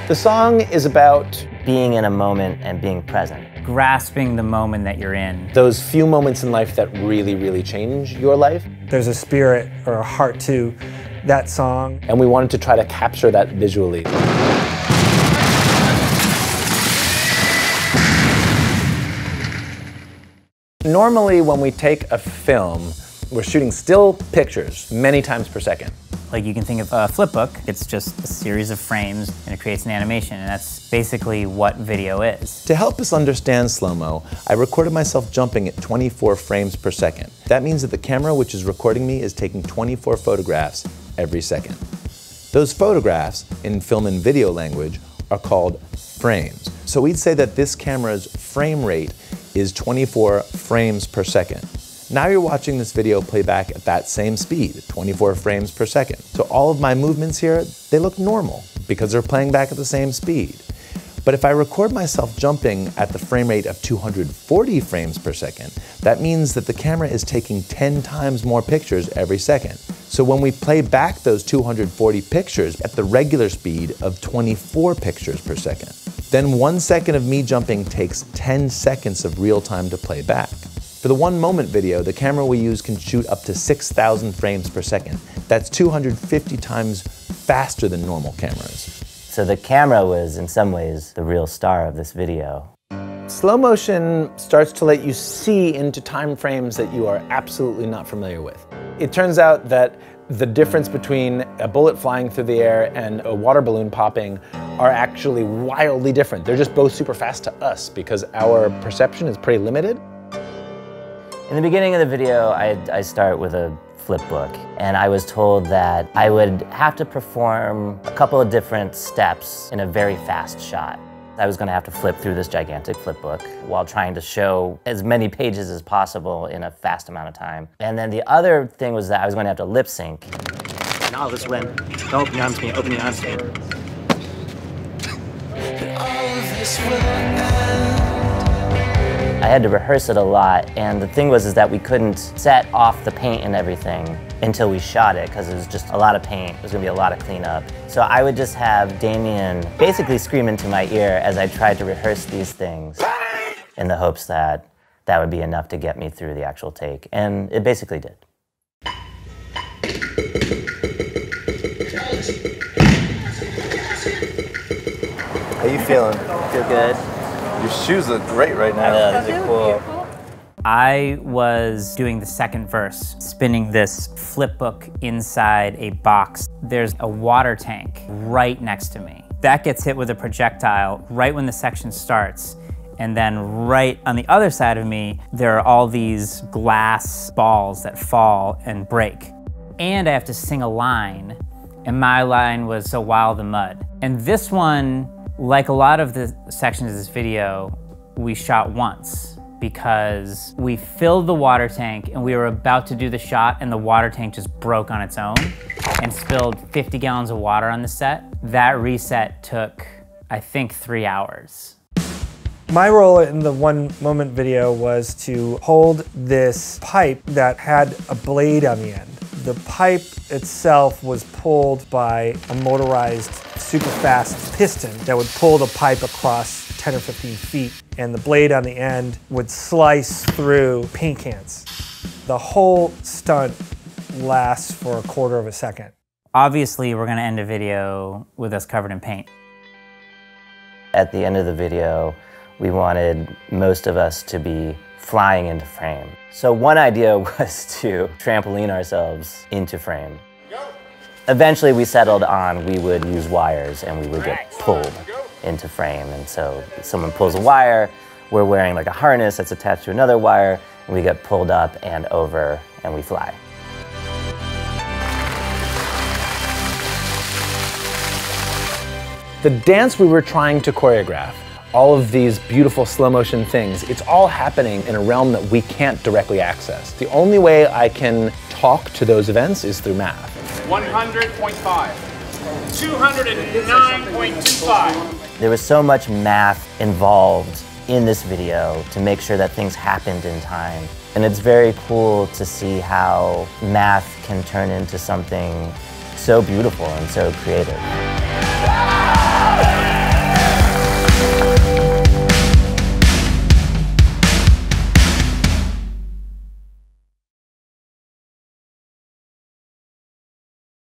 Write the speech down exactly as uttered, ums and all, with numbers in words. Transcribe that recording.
The song is about being in a moment and being present. Grasping the moment that you're in. Those few moments in life that really, really change your life. There's a spirit or a heart to that song. And we wanted to try to capture that visually. Normally when we take a film, we're shooting still pictures many times per second. Like you can think of a flip book, it's just a series of frames and it creates an animation, and that's basically what video is. To help us understand slow-mo, I recorded myself jumping at twenty-four frames per second. That means that the camera which is recording me is taking twenty-four photographs every second. Those photographs, in film and video language, are called frames. So we'd say that this camera's frame rate is twenty-four frames per second. Now you're watching this video play back at that same speed, twenty-four frames per second. So all of my movements here, they look normal because they're playing back at the same speed. But if I record myself jumping at the frame rate of two hundred forty frames per second, that means that the camera is taking ten times more pictures every second. So when we play back those two hundred forty pictures at the regular speed of twenty-four pictures per second, then one second of me jumping takes ten seconds of real time to play back. For the one moment video, the camera we use can shoot up to six thousand frames per second. That's two hundred fifty times faster than normal cameras. So the camera was, in some ways, the real star of this video. Slow motion starts to let you see into time frames that you are absolutely not familiar with. It turns out that the difference between a bullet flying through the air and a water balloon popping are actually wildly different. They're just both super fast to us because our perception is pretty limited. In the beginning of the video, I, I start with a flip book, and I was told that I would have to perform a couple of different steps in a very fast shot. I was going to have to flip through this gigantic flip book while trying to show as many pages as possible in a fast amount of time. And then the other thing was that I was going to have to lip sync. And all this when, don't open your arms to me, open your arms to me. I had to rehearse it a lot, and the thing was is that we couldn't set off the paint and everything until we shot it, because it was just a lot of paint. It was going to be a lot of cleanup. So I would just have Damien basically scream into my ear as I tried to rehearse these things in the hopes that that would be enough to get me through the actual take, and it basically did. How you feeling? Feel good? Your shoes look great right now. I know, these are cool. I was doing the second verse, spinning this flip book inside a box. There's a water tank right next to me. That gets hit with a projectile right when the section starts. And then right on the other side of me, there are all these glass balls that fall and break. And I have to sing a line, and my line was "So Wild the Mud." And this one, like a lot of the sections of this video, we shot once because we filled the water tank and we were about to do the shot and the water tank just broke on its own and spilled fifty gallons of water on the set. That reset took, I think, three hours. My role in the one moment video was to hold this pipe that had a blade on the end. The pipe itself was pulled by a motorized super fast piston that would pull the pipe across ten or fifteen feet, and the blade on the end would slice through paint cans. The whole stunt lasts for a quarter of a second. Obviously, we're gonna end a video with us covered in paint. At the end of the video, we wanted most of us to be flying into frame. So one idea was to trampoline ourselves into frame. Eventually we settled on we would use wires and we would get pulled into frame. And so someone pulls a wire, we're wearing like a harness that's attached to another wire, and we get pulled up and over and we fly. The dance we were trying to choreograph, all of these beautiful slow motion things, it's all happening in a realm that we can't directly access. The only way I can talk to those events is through math. one hundred point five, two hundred nine point two five. There was so much math involved in this video to make sure that things happened in time. And it's very cool to see how math can turn into something so beautiful and so creative.